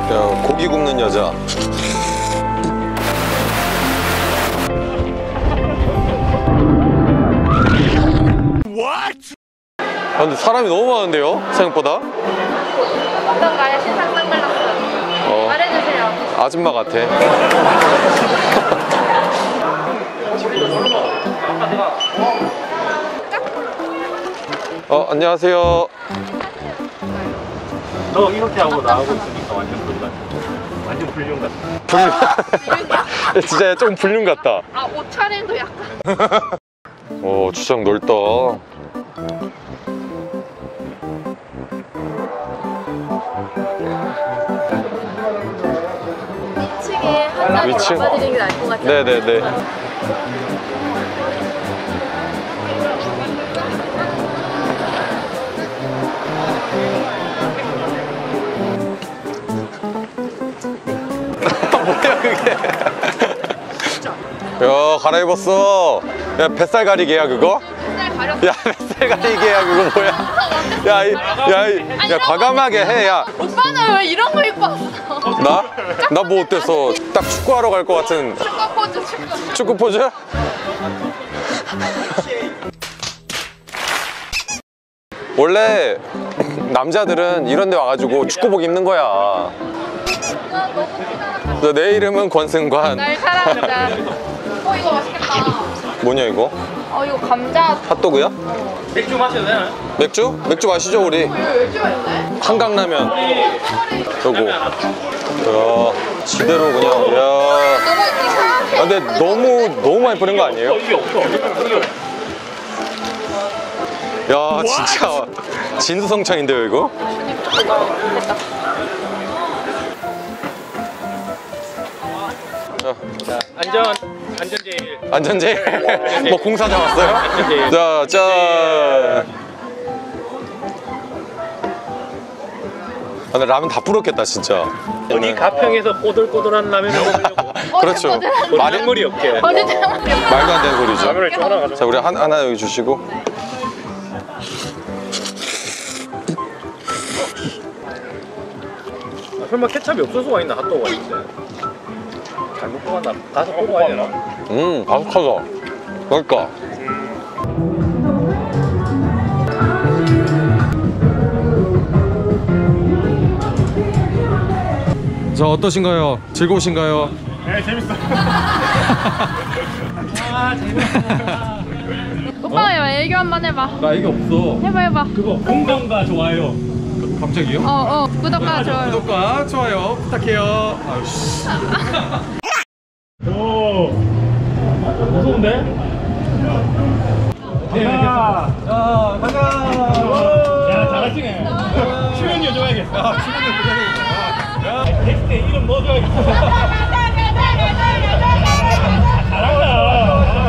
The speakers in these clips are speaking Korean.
야, 고기 굽는 여자. 아, 근데 사람이 너무 많은데요? 생각보다? 어떤가요? 신상 선글라스. 말해주세요. 아줌마 같아. 안녕하세요. 너 이렇게 하고 나오고 있으니까 완전 불륜 같아. 진짜 좀 불륜 같다. 아, 옷차림도 약간. 오, 주차장 넓다. 2층에 한 자리 위층? 잡아드리는 게 나을 것 같아요. 네네네. 뭐야 그게? 야, 갈아입었어. 야, 뱃살 가리개야 그거? 뱃살 가렸어. 야, 뱃살 가리개야 그거 뭐야? 야, 과감하게 해. 야, 오빠는 왜 이런 거 입고 왔어? 나? 나 뭐 어땠어? 딱 축구하러 갈 것 같은 축구 포즈, 축구. 축구 포즈? 원래 남자들은 이런 데 와가지고 축구복 입는 거야. 내 이름은 권승관. 날 사랑한다. 이거 맛있겠다. 뭐냐 이거? 이거 감자. 핫도그야? 맥주 마셔도 되나? 맥주? 맥주 마시죠 우리. 이거 멸치가 있네? 한강라면 요거. 야, 지대로 그냥. 야, 너무 이상하게. 근데 너무 많이 뿌린 거 아니에요? 이게 없어. 야, 진짜 진수성찬인데요 이거? 자, 안전 제일. 안전제일? 뭐 공사장 왔어요? 안전제일. 자, 짠. 근데 라면 다 불었겠다 진짜. 우리 가평에서 꼬들꼬들한 라면을 먹으려고. 그렇죠. 말이 물이 없게. 어제 말도 안 되는 소리죠. 라면을 좀 하나 가져. 자, 우리 하나 여기 주시고. 설마 케찹이 없을 수가 있나? 핫도그가 있는데. 잘못 뽑았나? 가서 뽑아야 되나? 바삭하다. 그러니까. 자, 어떠신가요? 즐거우신가요? 네, 재밌어. 아, 재밌어. 오빠 애교 한번 해봐. 나 이게 없어. 해봐. 그거 공감과 좋아요. 갑자기요? 구독과 좋아요. 구독과 좋아요 부탁해요. 아유씨. 오, 무서운데? 야, 가자. 야, 잘하시네. 출연료 줘야겠어. 출연료 줘야겠어. 야, 텍스트에 이름 넣어줘야겠어. 잘한다.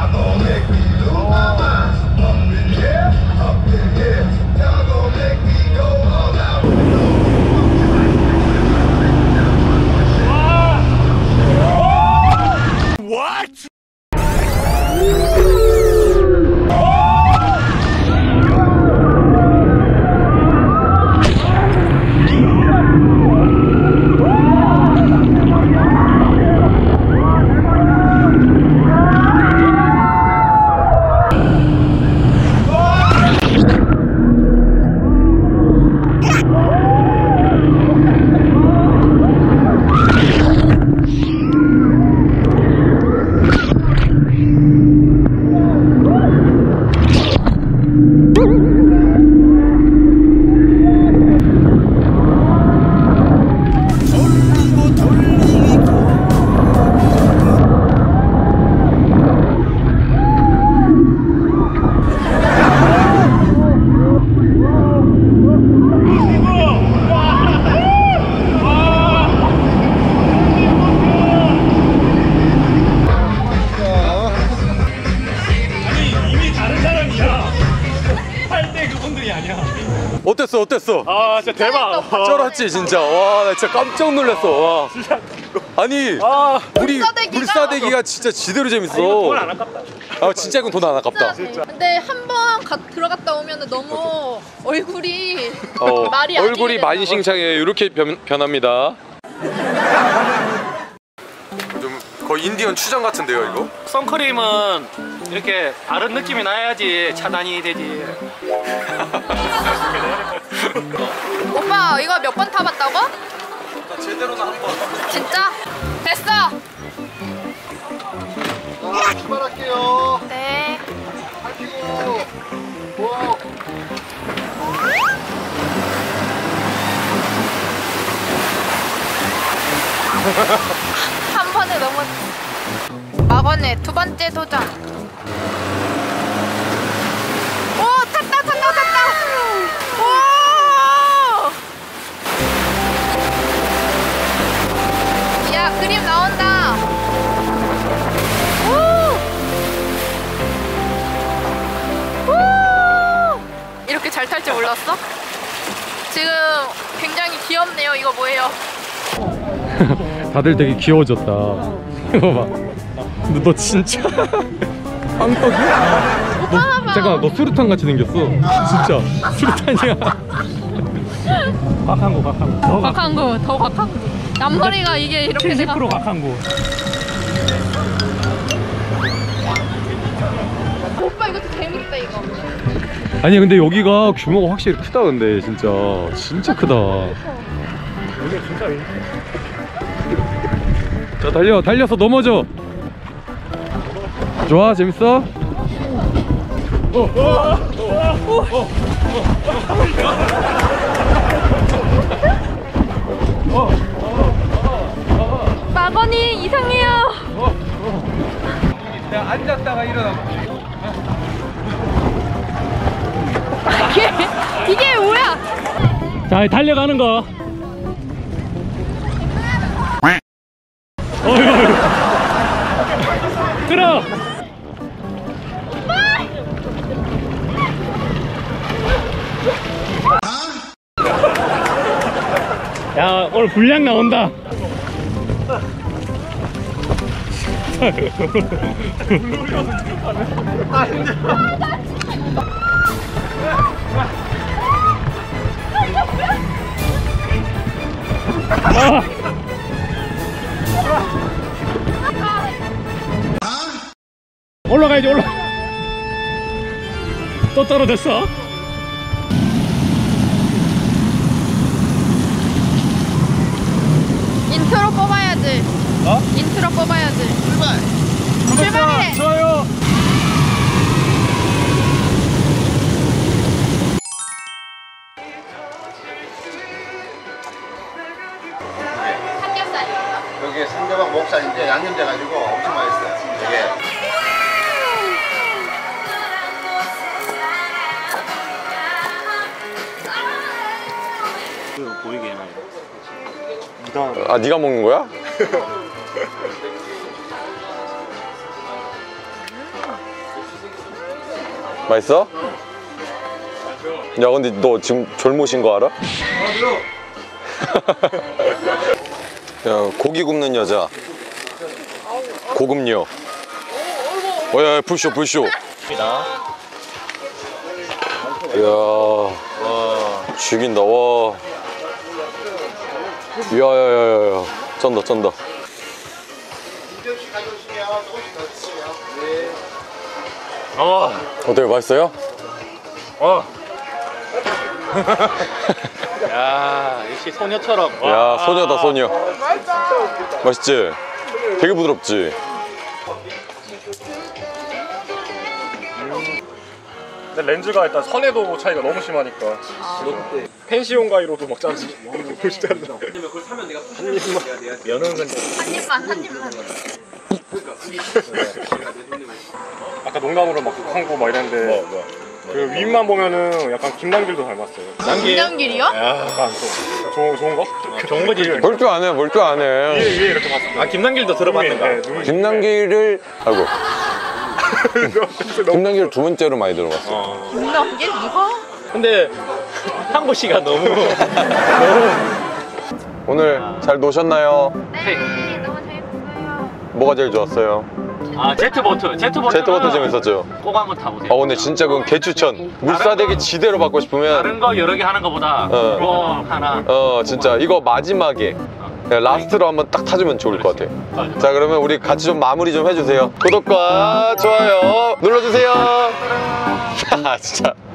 어땠어? 아, 진짜 대박. 쩔었지 진짜. 와, 나 진짜 깜짝 놀랐어. 와. 아니, 불사대기가 진짜 지대로 재밌어. 돈 안 아깝다. 아, 진짜 이건 돈 안 아깝다. 근데 한 번 들어갔다 오면 너무 얼굴이 말이 얼굴이 아니게 만신창이에요. 이렇게 변합니다. 좀 거의 인디언 추장 같은데요 이거? 선크림은 이렇게 바른 느낌이 나야지 차단이 되지. 오빠 이거 몇 번 타봤다고? 제대로는 한 번. 진짜? 됐어. 출발할게요. 네. 할게요. 오. 한 번에 넘어. 막원의 두 번째 도전. 오 탔다. 오. 야 그림 나온다. 오. 오. 이렇게 잘 탈 줄 몰랐어? 지금 굉장히 귀엽네요. 이거 뭐예요? 다들 되게 귀여워졌다. 이거 봐. 너 진짜 빵떡이야? 오빠 봐봐. 잠깐만, 너 수류탄 같이 생겼어. 진짜 수류탄이야. 곽한구. 곽한구 더 곽한구. 앞머리가 이게 이렇게 내가 70% 곽한구. 오빠 이거 좀 재밌다 이거. 아니 근데 여기가 규모가 확실히 크다. 근데 진짜 크다. 이게 진짜 자 달려서 넘어져. 좋아, 재밌어? 막원이 이상해요. 내가 앉았다가 일어나. 이게 뭐야? 자, 달려가는 거. 어이구. 끌어. 야, 오늘 분량 나온다. 올라가야지. 또 떨어졌어. 인트로 뽑아야지. 인트로 뽑아야지. 출발해. 좋아요. 삼겹살이에요. 여기 상대방 목살인데 양념돼가지고 엄청 맛있어요. 이게. 보이게 해놔. 아, 네가 먹는 거야? 맛있어? 야, 근데 너 지금 졸모신 거 알아? 야, 고기 굽는 여자. 고급녀. 야, 불쇼. 이야, 죽인다. 와. 야야야야야, 쩐다. 조금씩 가져오시면 조금씩 더 드시면. 네. 어때요? 맛있어요? 야, 역시 소녀처럼. 야, 소녀다, 소녀. 맛있지? 되게 부드럽지? 근데 렌즈가 일단 선해도 차이가 너무 심하니까 펜시온 가이로도 막 짜지 보시잖아. 면은 근데 한 입만. 아까 농담으로 막 한거 막 이랬는데 그 윗만 보면은 약간 김남길도 닮았어요. 김남길이요? 약간 좀 좋은 거? 좋은 거지. 볼 줄 아네. 위에 이렇게 봤습니다. 아, 김남길도 들어봤는가? 김남길을, 아이고. 김남길을 두 번째로 많이 들어봤어. 김남길 누가? 근데 한보 씨가 너무 오늘 잘 노셨나요? 네, 너무 재밌었어요. 뭐가 제일 좋았어요? 제트보트 재밌었죠? 꼭 한번 타보세요. 오늘 진짜 그건 개추천. 물사대기 지대로 받고 싶으면 다른 거 여러 개 하는 거보다 어. 이거 하나. 진짜 이거 마지막에 네, 라스트로 한번 딱 타주면 좋을 것 같아요. 자, 그러면 우리 같이 좀 마무리 좀 해주세요. 구독과 좋아요 눌러주세요. 진짜